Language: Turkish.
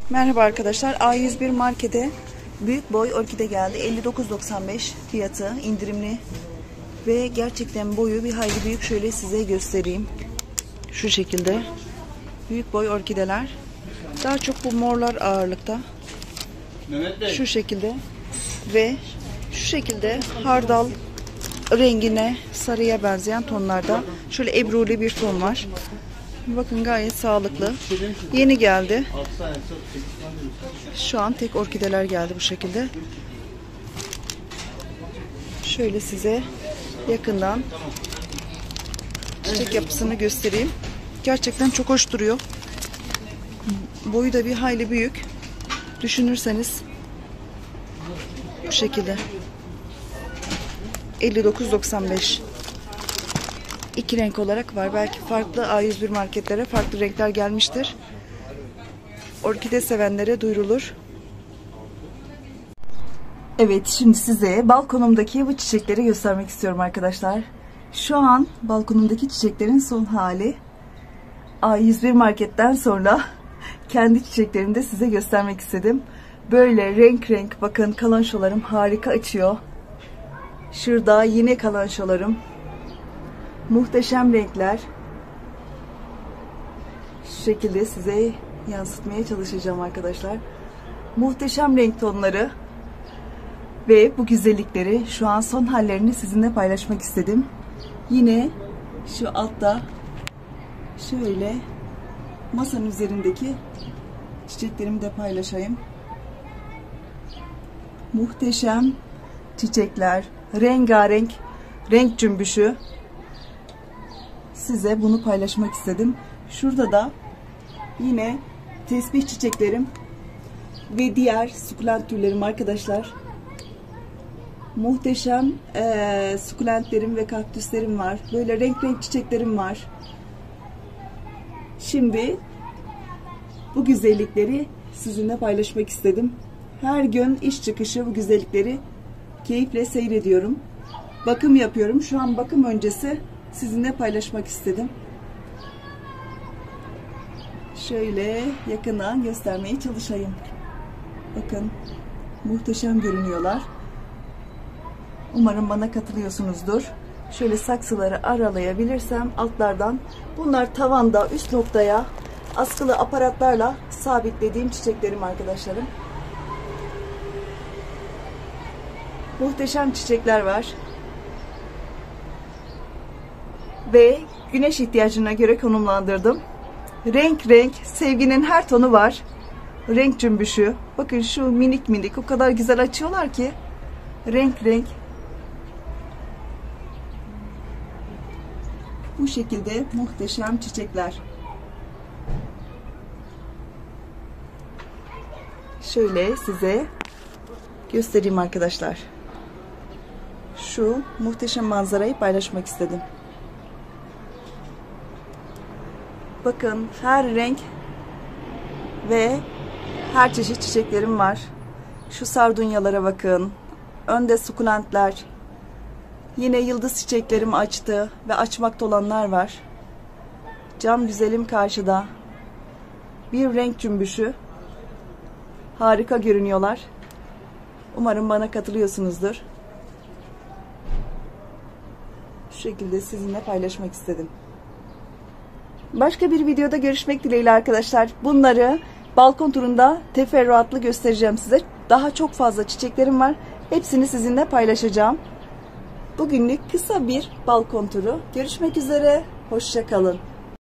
Merhaba arkadaşlar. A101 Market'e büyük boy orkide geldi. 59.95 fiyatı, indirimli ve gerçekten boyu bir hayli büyük. Şöyle size göstereyim. Şu şekilde büyük boy orkideler. Daha çok bu morlar ağırlıkta. Şu şekilde ve şu şekilde hardal rengine, sarıya benzeyen tonlarda. Şöyle ebruli bir ton var. Bakın gayet sağlıklı. Yeni geldi. Şu an tek orkideler geldi bu şekilde. Şöyle size yakından çiçek yapısını göstereyim. Gerçekten çok hoş duruyor. Boyu da bir hayli büyük. Düşünürseniz bu şekilde. 59.95. İki renk olarak var. Belki farklı A101 marketlere farklı renkler gelmiştir. Orkide sevenlere duyurulur. Evet, şimdi size balkonumdaki bu çiçekleri göstermek istiyorum arkadaşlar. Şu an balkonumdaki çiçeklerin son hali. A101 marketten sonra kendi çiçeklerimi de size göstermek istedim. Böyle renk renk, bakın kalançolarım harika açıyor. Şurada yine kalançolarım. Muhteşem renkler. Şu şekilde size yansıtmaya çalışacağım arkadaşlar. Muhteşem renk tonları ve bu güzellikleri, şu an son hallerini sizinle paylaşmak istedim. Yine şu altta şöyle masanın üzerindeki çiçeklerimi de paylaşayım. Muhteşem çiçekler, rengarenk renk cümbüşü. Size bunu paylaşmak istedim. Şurada da yine tesbih çiçeklerim ve diğer sukulent türlerim arkadaşlar. Muhteşem sukulentlerim ve kaktüslerim var. Böyle renk renk çiçeklerim var. Şimdi bu güzellikleri sizinle paylaşmak istedim. Her gün iş çıkışı bu güzellikleri keyifle seyrediyorum. Bakım yapıyorum. Şu an bakım öncesi sizinle paylaşmak istedim. Şöyle yakından göstermeye çalışayım. Bakın muhteşem görünüyorlar. Umarım bana katılıyorsunuzdur. Şöyle saksıları aralayabilirsem altlardan. Bunlar tavanda üst noktaya askılı aparatlarla sabitlediğim çiçeklerim arkadaşlarım. Muhteşem çiçekler var. Ve güneş ihtiyacına göre konumlandırdım. Renk renk, sevginin her tonu var. Renk cümbüşü. Bakın şu minik minik, o kadar güzel açıyorlar ki. Renk renk. Bu şekilde muhteşem çiçekler. Şöyle size göstereyim arkadaşlar. Şu muhteşem manzarayı paylaşmak istedim. Bakın her renk ve her çeşit çiçeklerim var. Şu sardunyalara bakın. Önde sukulentler. Yine yıldız çiçeklerim açtı ve açmakta olanlar var. Cam güzelim karşıda. Bir renk cümbüşü. Harika görünüyorlar. Umarım bana katılıyorsunuzdur. Şu şekilde sizinle paylaşmak istedim. Başka bir videoda görüşmek dileğiyle arkadaşlar. Bunları balkon turunda teferruatlı göstereceğim size. Daha çok fazla çiçeklerim var. Hepsini sizinle paylaşacağım. Bugünlük kısa bir balkon turu. Görüşmek üzere. Hoşça kalın.